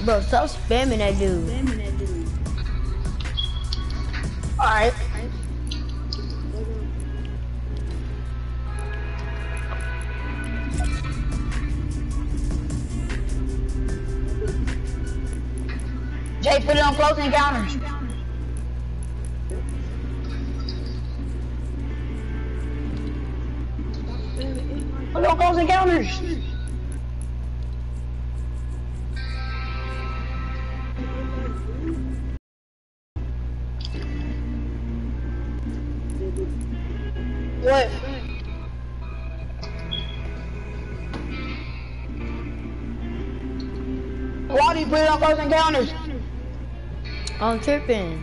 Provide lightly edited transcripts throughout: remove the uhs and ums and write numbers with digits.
Bro, stop spamming that dude. Alright. Jay, put it on close encounters. Put it on close encounters. What? Why do you put it on close encounters? I'm tripping.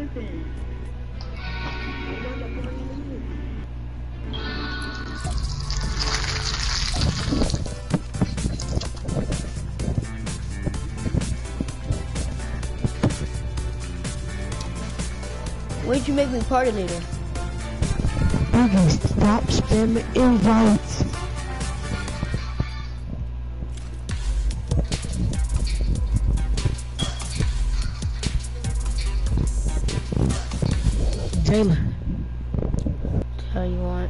When'd you make me party leader? Okay, stop spamming invites. Taylor. Tell you what.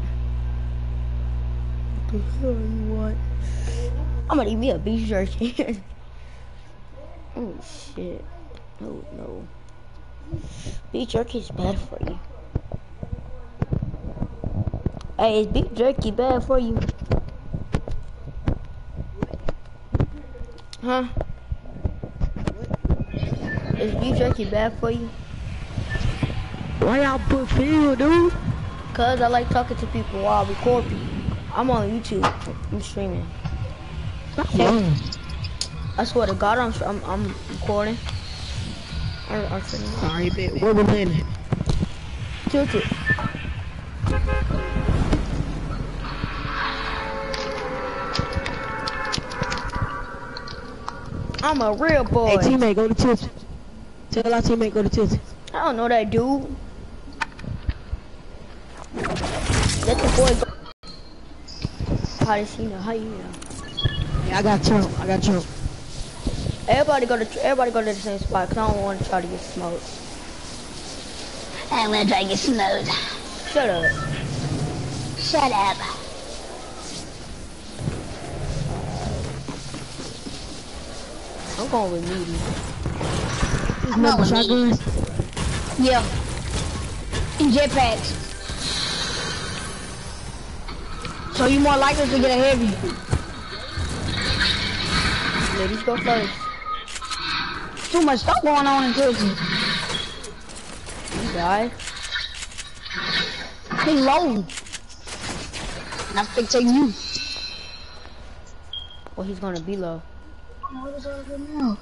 I'm gonna eat me a beef jerky. Oh shit. Oh no. Beef jerky is bad for you. Hey, is beef jerky bad for you? Huh? Is beef jerky bad for you? Why y'all put Phil, dude? Cause I like talking to people while I record people. I'm on YouTube. I'm streaming. I swear to God, I'm recording. I'm streaming. Alright, bet. Where we landing? Tilt it. I'm a real boy. Hey, teammate, go to Tilted. Tell our teammate go to Tilted. I don't know that dude. Let the boy go. How does he know? How you know? Yeah, I got Trump. Everybody go to the same spot, cause I don't want to try to get smoked. I'm gonna try to get smoked. Shut up. Shut up. I'm going with Meaty. I'm not with shotguns. Yeah. And jetpacks. So you more likely to get a heavy. Ladies go first. Too much stuff going on in Tilted. You died. He low. And I'm fixing you. Well, he's gonna be low. What is all good now?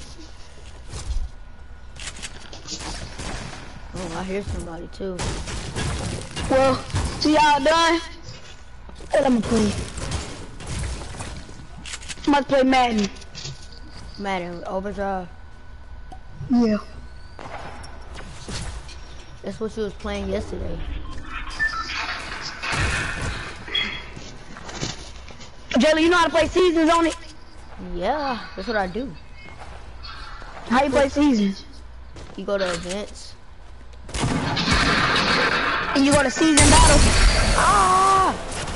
Oh, I hear somebody too. Well, see y'all done? Let me play. I'm about to play Madden. Madden, Overdrive. Yeah. That's what you was playing yesterday. Jelly, you know how to play seasons on it? Yeah, that's what I do. How you play seasons? You go to events. And you go to season battle? Ah!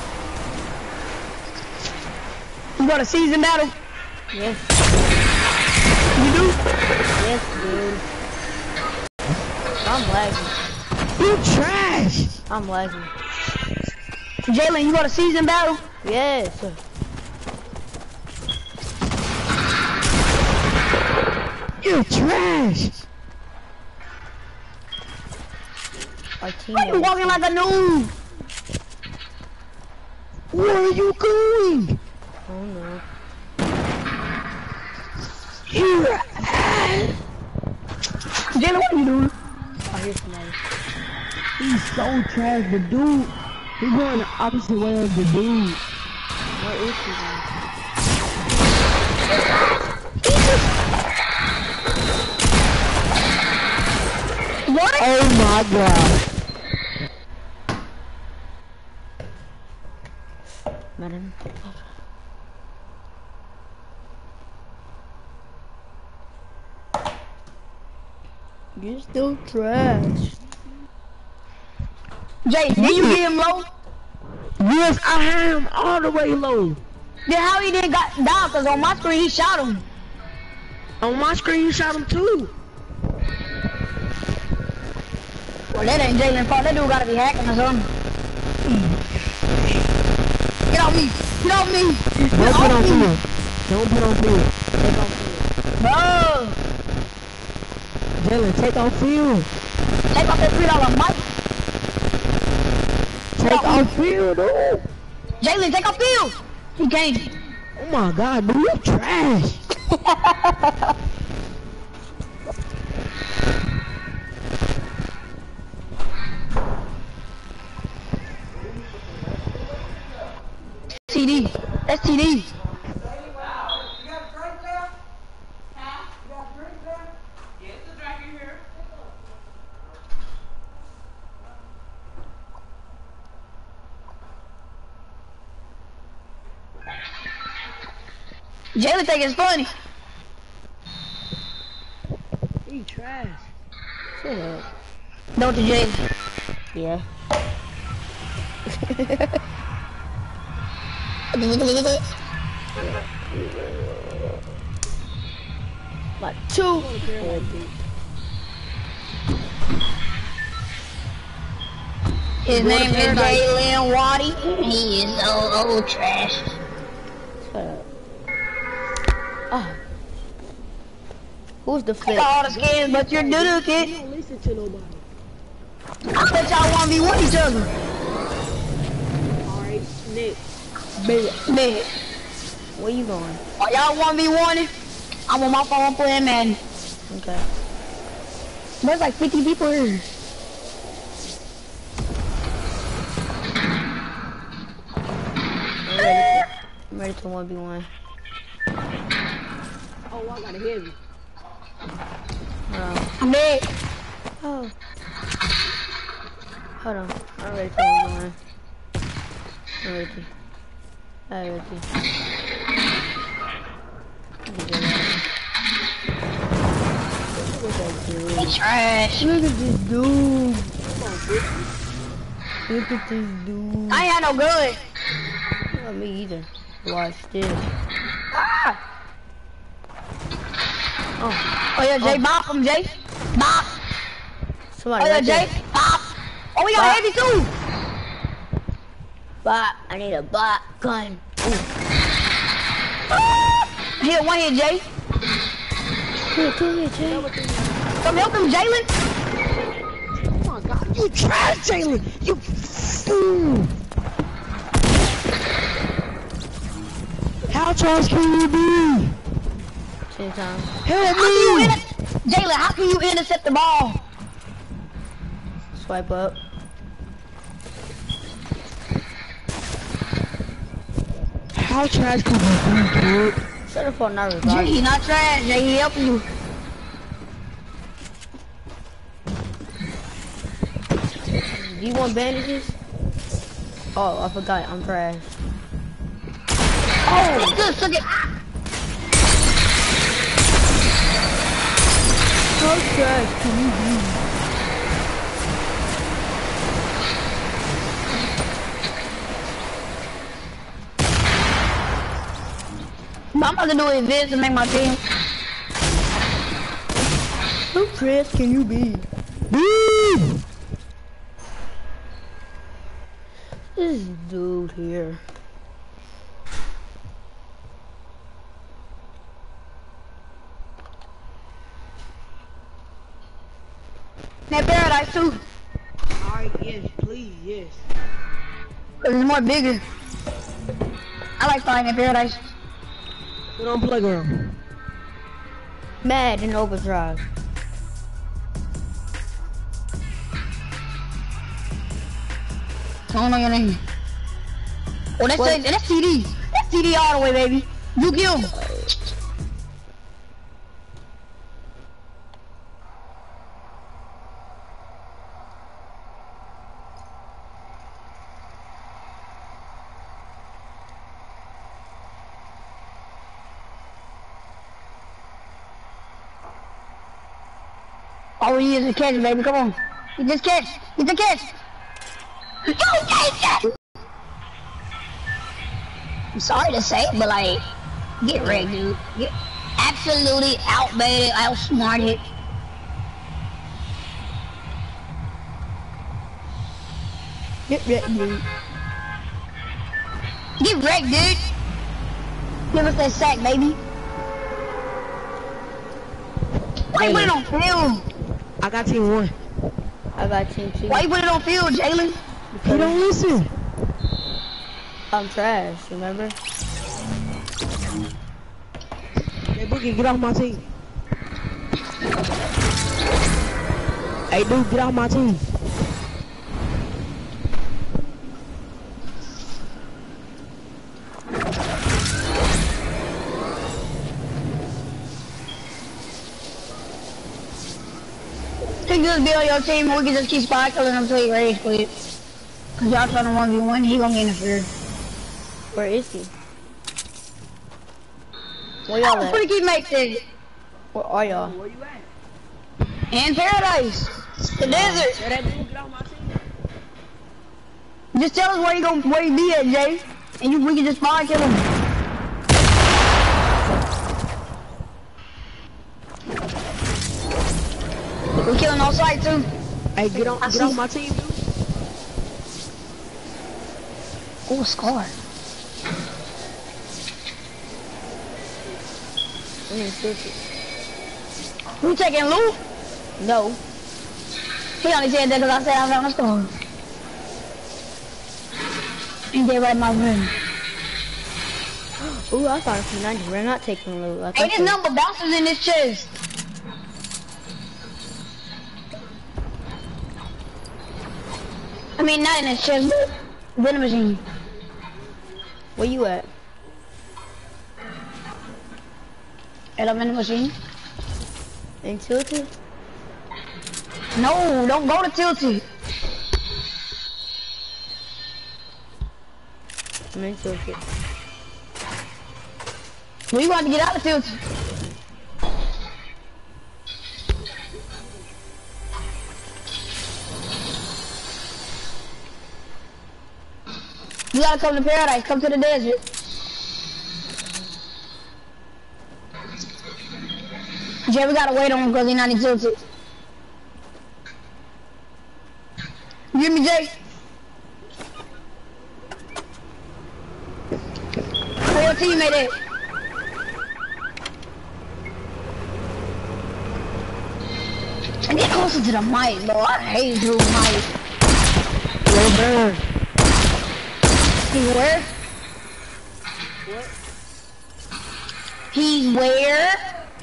You go to season battle? Yes. You do? Yes, dude. I'm lagging. You trash! I'm lagging. Jalen, you go to season battle? Yes. You trash! Our team. Why you walking like a noob? Where are you going? Oh no. You're ass! Jalen, what are you doing? I hear somebody. He's so trash, the dude. He's going the opposite way of the dude. Where is he then? What? Oh my god. Madden. You're still trash. Jay, did you get him low? Yes, I had him all the way low. Then how he didn't got down? Cause on my screen he shot him. On my screen, you shot him too. Well, that ain't Jalen fault. That dude gotta be hacking or something. Get off me! Get off me! Don't put on field. Don't put on field. Take off field. Bro! Jalen, take off field. Take off that $3 mic. Take off field, dude. Jalen, take off field! He can't. Oh my God, dude, you trash. TD. That's TD. Jalen think it's funny. He trash. Shut up. Don't to Jalen. Yeah. Like 2. His name is Jalen Waddy. He is so trash. Shut up. Ah. Who's the flip? All the skins, but you're doo-doo, kid. Don't listen to nobody. I bet y'all 1v1 each other. Alright, Nick. Man, Where you going? while y'all 1v1, I'm on my phone playing Madden. Okay. There's like 50 people here. I'm ready to 1v1. Oh, I got a heavy. Hold on. I'm dead. Oh. Hold on. I'm ready to 1v1. I'm ready. I'm ready. He's trash. Look at this dude. Look at this dude. I ain't had no gun. Not me either. Watch this. Ah. Oh. Oh yeah, Jay, bop him, Jay. Bop. Somebody Oh yeah, right Jay, there. bop. Oh, we got Bop. heavy too. Bot. I need a bot gun. Here, one here, Jay. Come here, Jay. Come help him, Jalen. Oh my God, you trash, Jalen. You fool. How trash can you be? 10 times. Help How can you me. Jalen, how can you intercept the ball? Swipe up. How trash can you be, dude? Shut up on not Jay, revive. he not trash. Jay, he helping you. Do you want bandages? Oh, I forgot. I'm trash. Oh, good, suck it. How trash can you be? I'm about to do events to make my team. How trash can you be? Dude. This dude here. That paradise too. Alright, yes, please, yes. Cause it's more bigger. I like flying in paradise. Put on playground. Mad in overdrive. I don't know your name. Oh, that's TD. That's TD all the way, baby. You kill him. All we need is a catch, baby. Come on. Get this catch. Get the catch. Yo, Jason! I'm sorry to say it, but like, get wrecked, dude. Get absolutely outbaited, outsmarted. Get wrecked, dude. Get wrecked, dude. Give us that sack, baby. Why you put it on field? I got team 1. I got team 2. Why you put it on field, Jalen? He don't listen. I'm trash, remember? Hey, Boogie, get off my team. Hey, dude, get off my team. Could just be on your team, we can just keep spot killing him until he rage quit. Cause y'all trying to 1v1, he gonna get interfered. Where is he? Where y'all I'm at? pretty keep make it. Where are y'all? In paradise. The desert. Hey, that dude, get off my team. Just tell us where you be at, Jay. And we can just spot kill him. We're killing all sides too. Hey, get off my team, dude. Oh, a scar. I need to see We taking loot? it. No. He only said that because I said I found a scar. And they right my room. Ooh, I thought it was 90. We're not taking loot. I Hey, thought this number bounces in this chest. I mean, not in this chest, but vending machine. Where you at? At a vending machine. In Tilted? No, don't go to Tilted. I'm in Tilted. We want to get out of Tilted. You gotta come to paradise, come to the desert. Jay, we gotta wait on him because he's not in Tilted. You hear me, Jay? Where your teammate at? And get closer to the mic, bro. I hate you, mic. Yo, burn. He's where? What? He's where?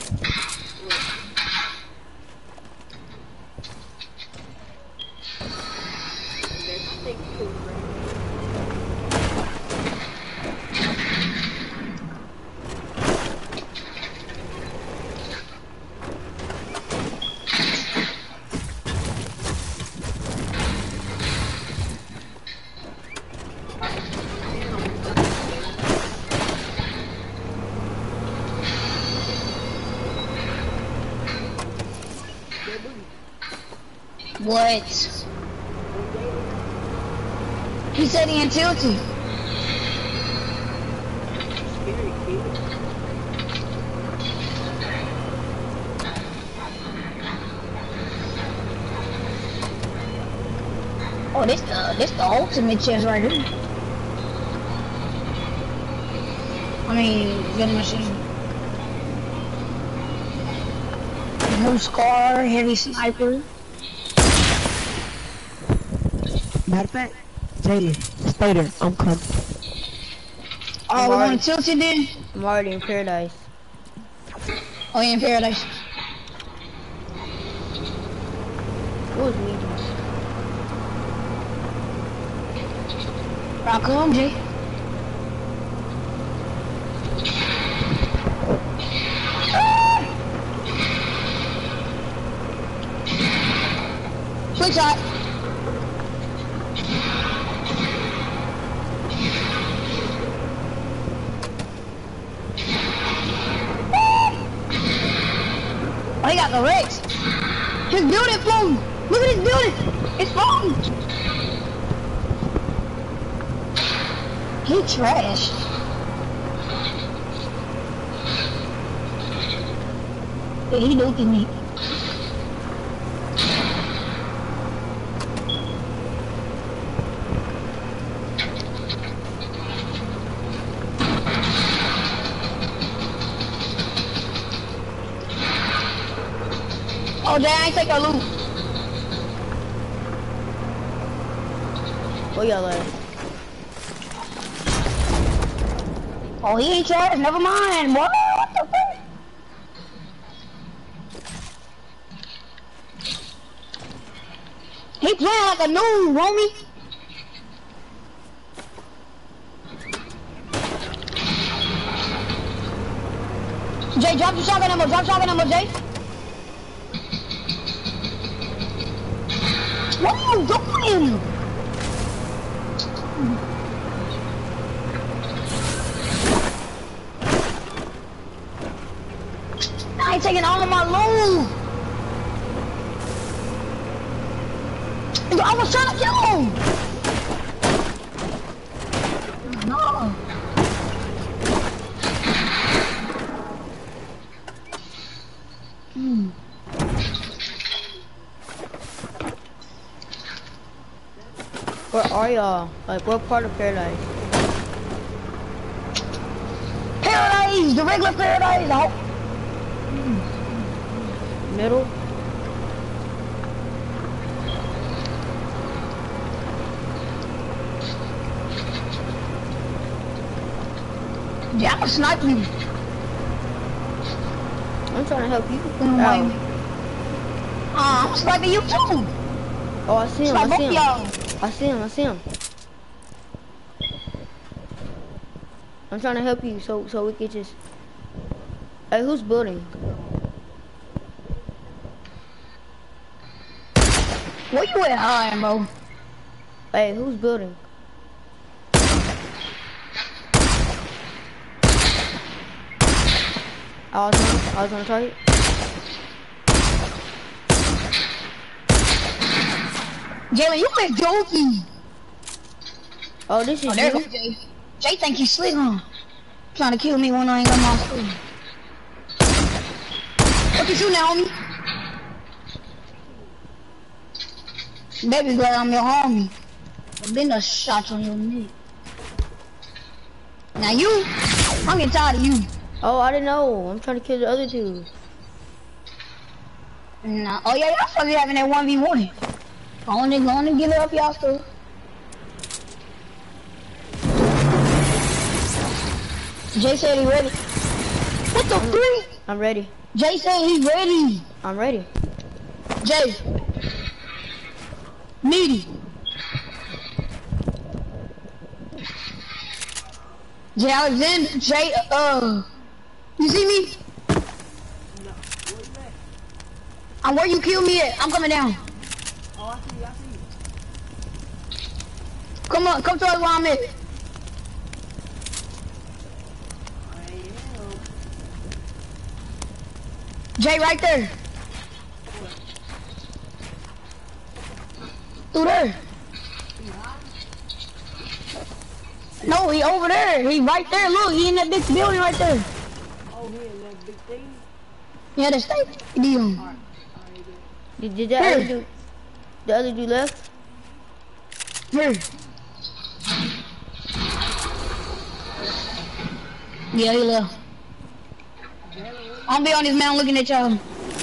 What? He said he in Tilted. Oh, this the ultimate chest right here. I mean, vending machine. No scar, heavy sniper. Matter of fact, Jalen, stay there. I'm coming. Oh, we want to tilt it then? I'm already in paradise. Oh, yeah, in paradise. What was me? Rock on, Jay. Flick shot. Oh, he got the Rex. His building floating. Look at his building. It's floating. He trash. Yeah, he looking me. Oh, Jay, I ain't take our loot. Where y'all at? Oh, he ain't trash. Never mind. What the fuck? He playing like a noob, homie. Jay, drop the shotgun ammo. Drop shotgun ammo, Jay. What are you doing? I ain't taking all of my loot. I was trying to kill him. No. Where are y'all? Like, what part of Paradise? Paradise, the regular Paradise. Oh. Middle? Yeah, I'm sniping you. I'm trying to help you. I'm sniping you too. Oh, I see him, I see him. I see him, I see him. I'm trying to help you so we can just... Hey, who's building? Where you at high, bro? Hey, who's building? I was on target. Jalen, you is joking. Oh, this is Oh, there you? you go, Jay. Jay think he's slick, huh? Trying to kill me when I ain't got my school. What you shooting at, homie? Baby glad I'm your homie. I've been a shot on your knee. Now you, I'm getting tired of you. Oh, I didn't know. I'm trying to kill the other two. Nah. Oh yeah, y'all supposed to be having that 1v1. Go on and give it up, y'all still. Jay said he ready. What the freak? I'm ready. Jay said he ready. I'm ready. Jay. Meaty. Jay Alexander. Jay, you see me? I'm where you killed me at. I'm coming down. Oh, I see you. Come on, come to us where I'm at. Jay, right there. Through there. No, he over there. He right there. Look, he in that big building right there. Oh, he in that big thing? Yeah, the state. Did that other dude, the other dude left? Here. Yeah, he left. I'm be on this mountain looking at y'all.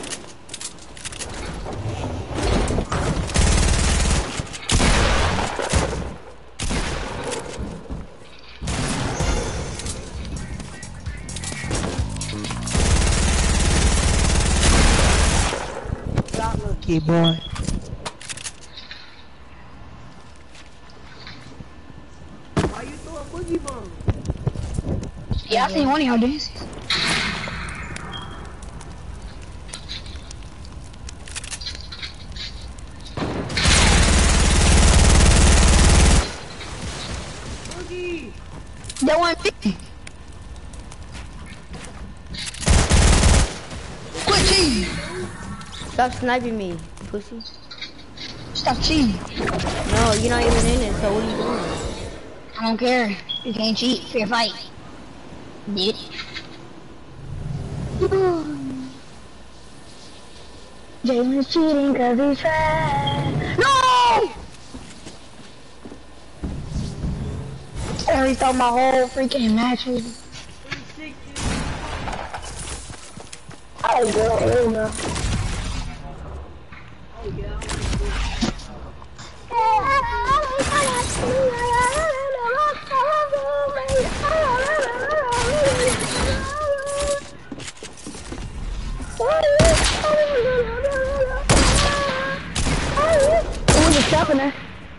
Lucky boy. Why you throwing boogie bombs? Yeah, I seen one of y'all dances. Boogie! That one me. Quit cheating. Stop sniping me, pussy. Stop cheating. No, you're not even in it, so what are you doing? I don't care. You can't cheat. Fair fight. Bitch. James cheating cause he's trash. No! I restart my whole freaking match with him. Oh, girl, no. Who's just stopping there?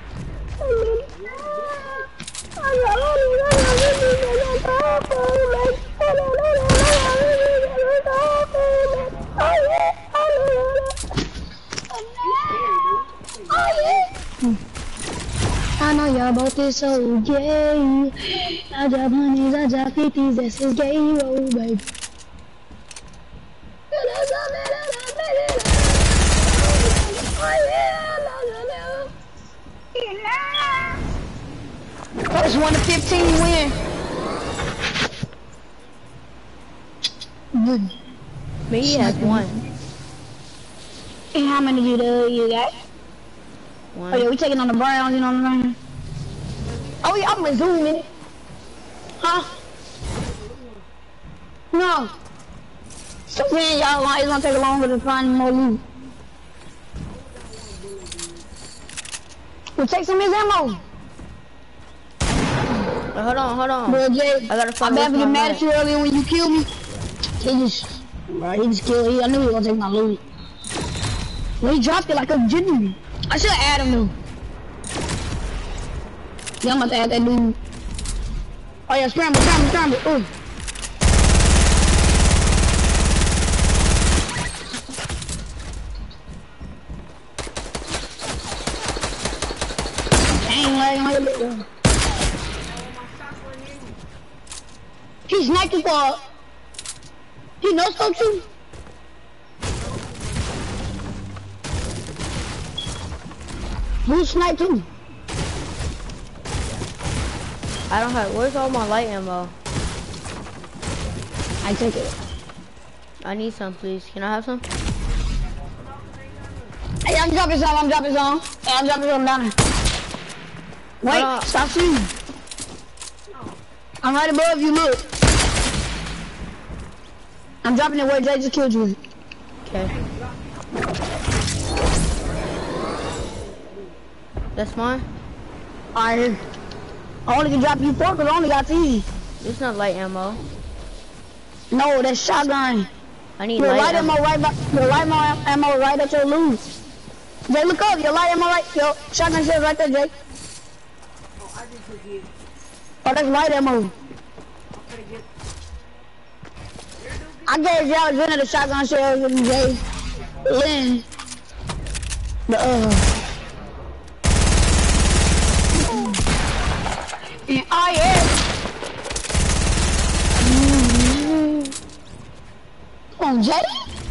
I know y'all both is so gay. I drop honeys, I drop 50s, that's his gay roll, baby. First 1 to 15 win. Good. Me has one. And how many you got? One. Oh yeah, we taking on the Browns, you know what I'm saying? Oh yeah, I'm resuming it. Huh? No. So then y'all it's gonna take longer to find more loot. We'll take some of his ammo. Hold on. Bro, Jay, I gotta find I bet what's you my mad light. at you earlier when you killed me. He just killed me. I knew he was gonna take my loot. Well, he dropped it like a gentleman. I should have added him though. Yeah, I'm about to add that dude. Oh yeah, scramble. Ooh. Dang, lagging like a little. He sniped the ball. He no scope too. Who sniped him? I don't have. Where's all my light ammo? I take it. I need some, please. Can I have some? Hey, I'm dropping some. Hey, I'm dropping some down there. Wait, stop shooting. I'm right above you, look. I'm dropping it where Jay just killed you. Okay. That's mine? Alright. I only can drop you 4 because I only got 3. It's not light ammo. No, that's shotgun. I need Your light light ammo. ammo right at your loot. Jay, look up. Your light ammo right. Your shotgun shell right there, Jay. Oh, that's light ammo. I gave y'all one of the shotgun shells and Jay. Lynn. Oh yeah. Come on, Jay.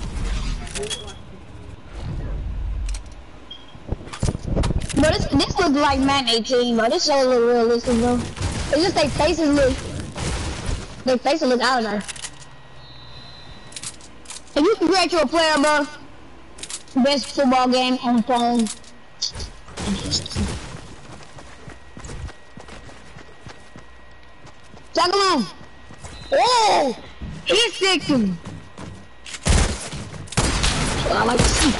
Bro, this looks like Madden 18, bro. This show look realistic, bro. It's just their faces look out of there. If you can create you a player, bro, best football game on phone. Jack him on. Oh, he's sick too. That's what I like to see.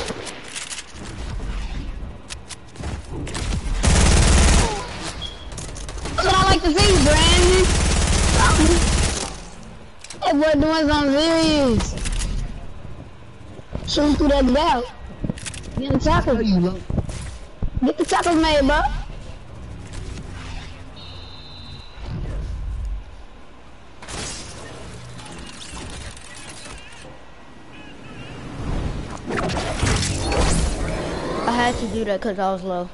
That's what I like to see, Brandon. That boy doing something serious. Shooting through that gap. Get the tackles. Get the tackles made, bro. I had to do that because I was low.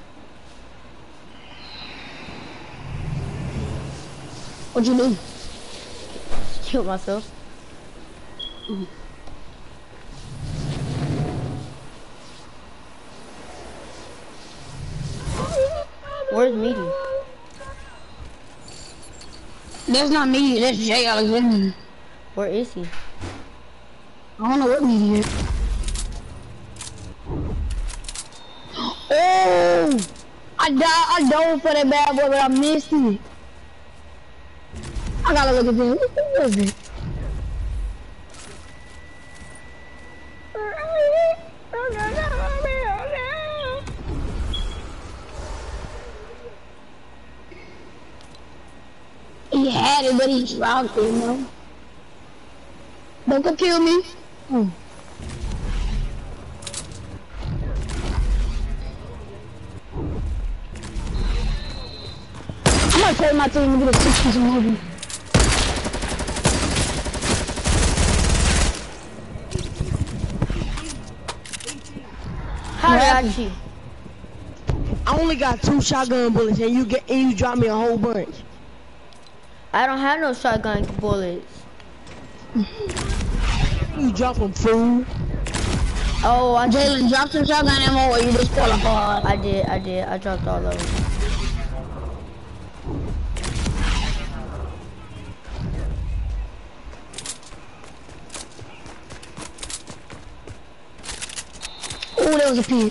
What'd you do? Killed myself. Where's Meaty? That's not me, that's Jay Alexander. Where is he? I don't know what Meaty is. Oh! I dove for that bad boy, but I missed it. I gotta look at this. What is it? He had it, but he dropped it, you know. Don't go kill me. Oh. I'm gonna tell my team to get a 60 movie. How did I cheat? I only got 2 shotgun bullets, and you dropped me a whole bunch. I don't have no shotgun bullets. You dropped them, fool. Oh, Jalen, drop some shotgun ammo or you disqualified. I did. I dropped all of them. Oh, there was a pit.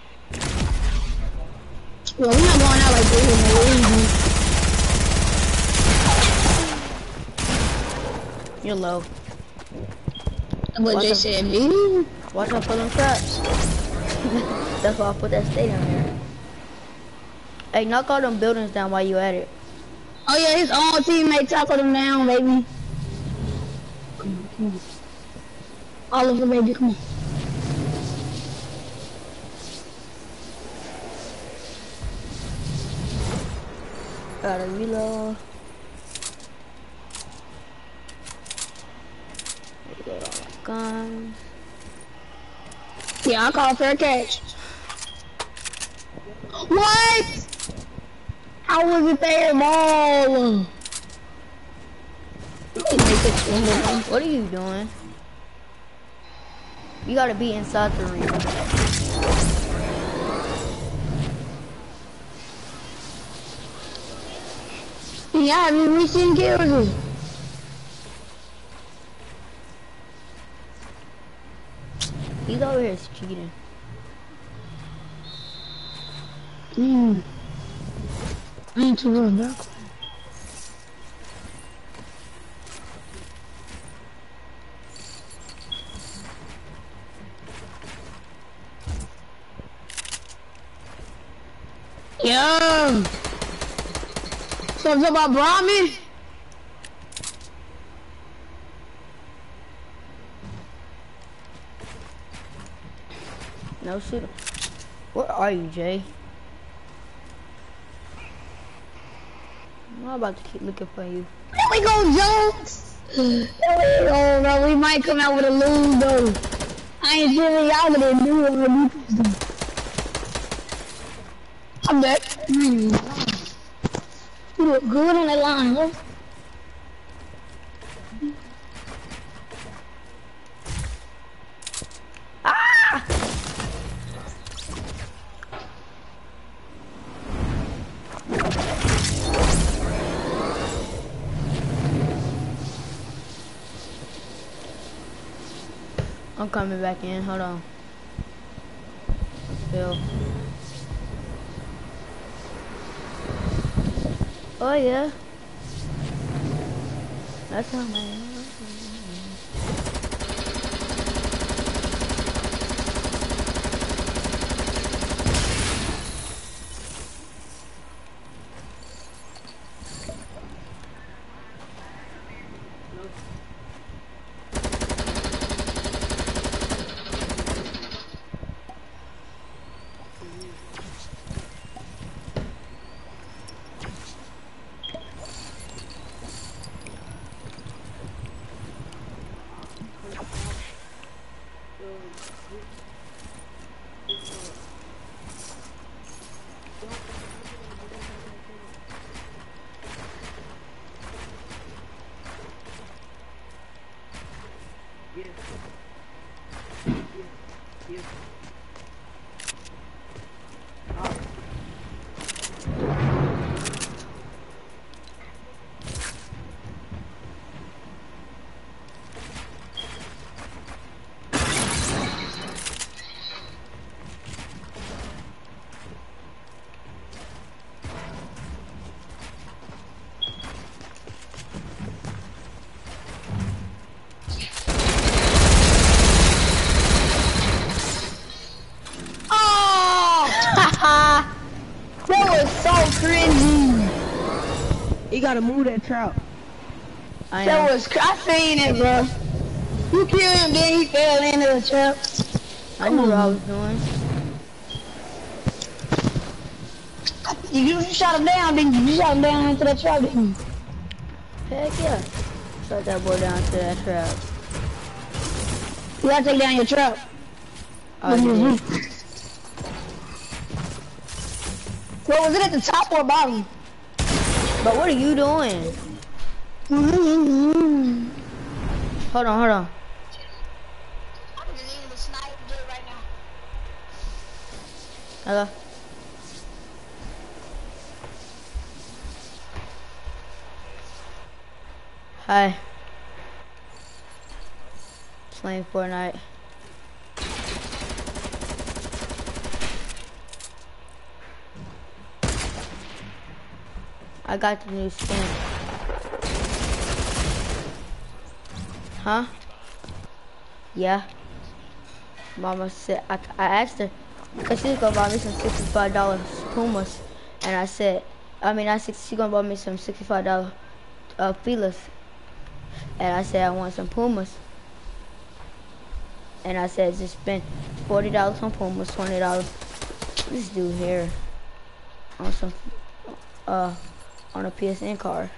Well, we're not going out like this. You're low. What they said, me? Watch out for them traps. That's why I put that stadium there. Hey, knock all them buildings down while you at it. Oh yeah, his own teammate tackled him down, baby. Come on. All of them, baby, come on. Gotta reload. Reload all my guns. Yeah, I call fair catch. What? How was it there, ball? What are you doing? You gotta be inside the ring. Yeah, we seen kills. He's over here cheating. I need to run back. Yeah. What's about Brahmi? No shooter. Where are you, Jay? I'm about to keep looking for you. There we go, Jones. There we go, bro. We might come out with a lose, though. I ain't feeling y'all with that new one. I'm back. You look good on that line, bro. Ah! I'm coming back in. Hold on. Phil. Oh yeah. That's how my. You gotta move that trap. I That know. was, I seen it, bro. You killed him, then he fell into the trap. I knew what I was doing. You shot him down, didn't you? You shot him down into that trap, didn't you? Heck yeah. Shut that boy down to that trap. You gotta take down your trap. I did. Well, was it at the top or bottom? But what are you doing? Hold on, hold on. I'm just eating the sniper right now. Hello? Hi. Playing Fortnite. I got the new skin. Huh? Yeah. Mama said, I asked her, because she was going to buy me some $65 Pumas. And I said, she going to buy me some $65 Filas. And I said, I want some Pumas. And I said, just spend $40 on Pumas, $20. This dude here on some, on a PSN card.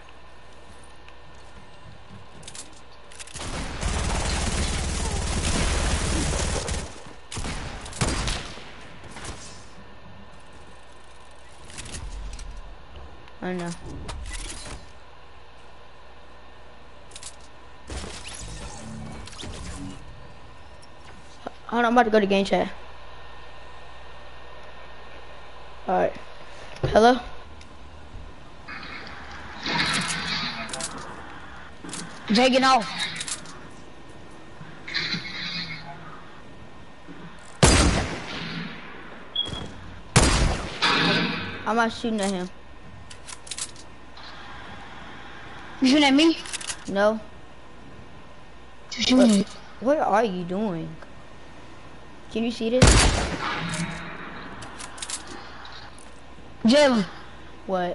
I know. Hold on, I'm about to go to game chat. Alright. Hello? Taking off. I'm not shooting at him. You shooting at me? No. You shooting at What are you doing? Can you see this? Jalen. What?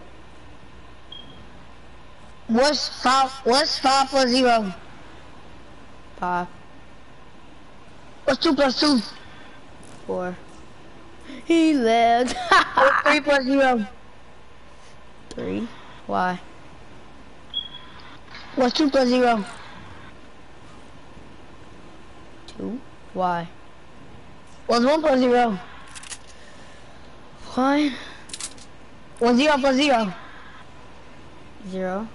What's five plus 0? 5, What's 2 plus 2? 4. He lagged. What's 3 plus 0? 3. Why? What's 2 plus 0? 2. Why? What's 1 plus 0? Why? What's 0 plus 0? 0.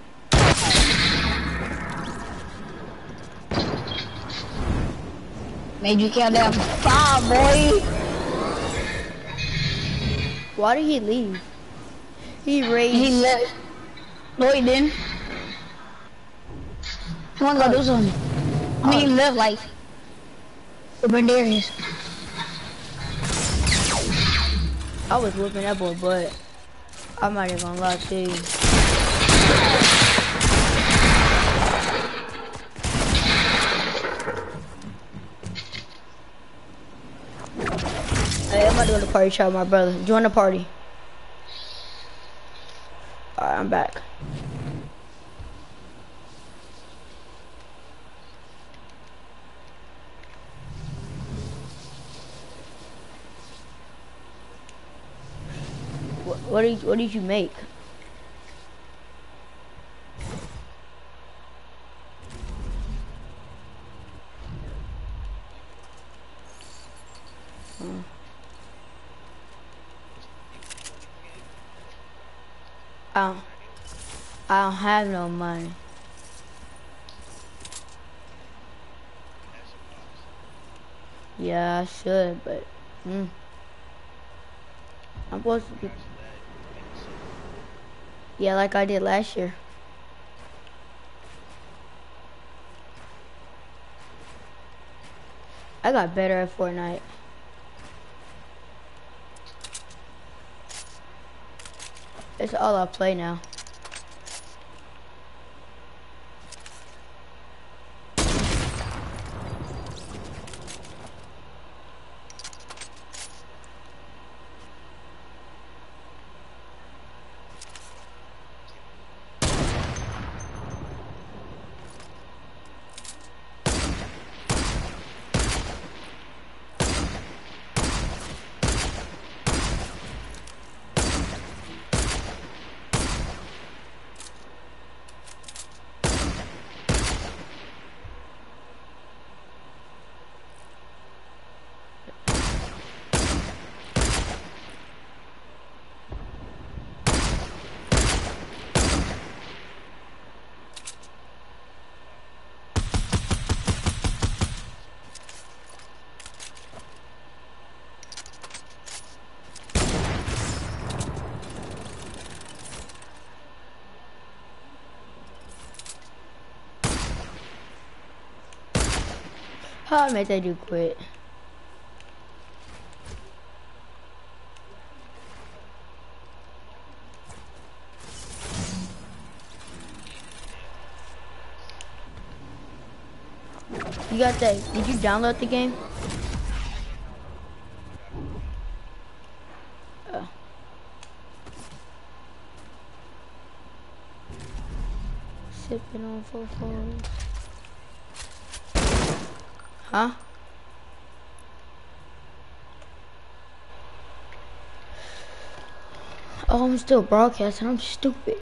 Made you count down 5, boy. Why did he leave? He raged. He left. No, he didn't. He wanna go do something. I mean, he left like the Brandarius. I was whooping that boy butt. I'm not even gonna lie to you. Hey, I'm about to go to the party chat with my brother. Join the party. Alright, I'm back. What did you make? I don't have no money. Yeah, I should, but I'm supposed to be. Yeah, like I did last year. I got better at Fortnite. It's all I play now. How I made that dude quit? You got that? Did you download the game? Sipping on 4-4s. Huh? Oh, I'm still broadcasting. I'm stupid.